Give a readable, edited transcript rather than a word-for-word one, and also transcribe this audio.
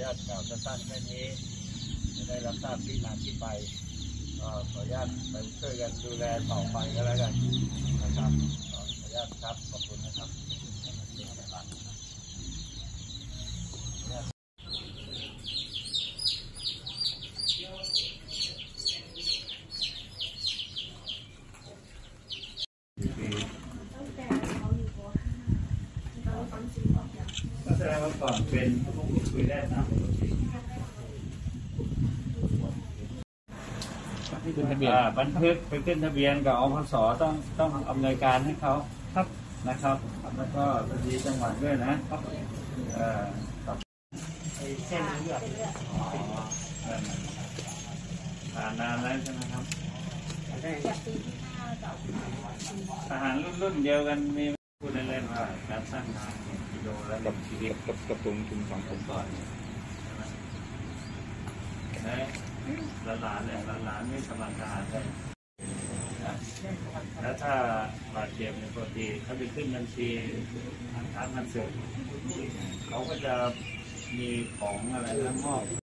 ญาตกล่าวสั้นๆแค่นี้จะได้รับทราบที่มาที่ไปก็ขออนุญาตไปช่วยกันดูแลต่อไปก็แล้วกันนะครับขออนุญาตครับขอบคุณนะครับก็แสดงว่าก่อนเป็นคุยได้ตามปกติบันทึกไปขึ้นทะเบียนกับอพสต้องอำนวยการให้เขาครับนะครับแล้วก็ทะเบียนจังหวัดด้วยนะครับเส้นเลือดผ่านนานแล้วใช่ไหมครับทหารรุ่นเดียวกันมีพูดเล่นๆว่าการสร้างงานกิโลแล้วกับชีวิตกับตรงทุนสังคมก่อนหลานเนี่ยหลานไม่สมานทหารเลยแล้วถ้าบาดเจ็บในปกติเขาจะขึ้นบัญชีฐานมันเสริมเขาก็จะมีของอะไรนะมอบ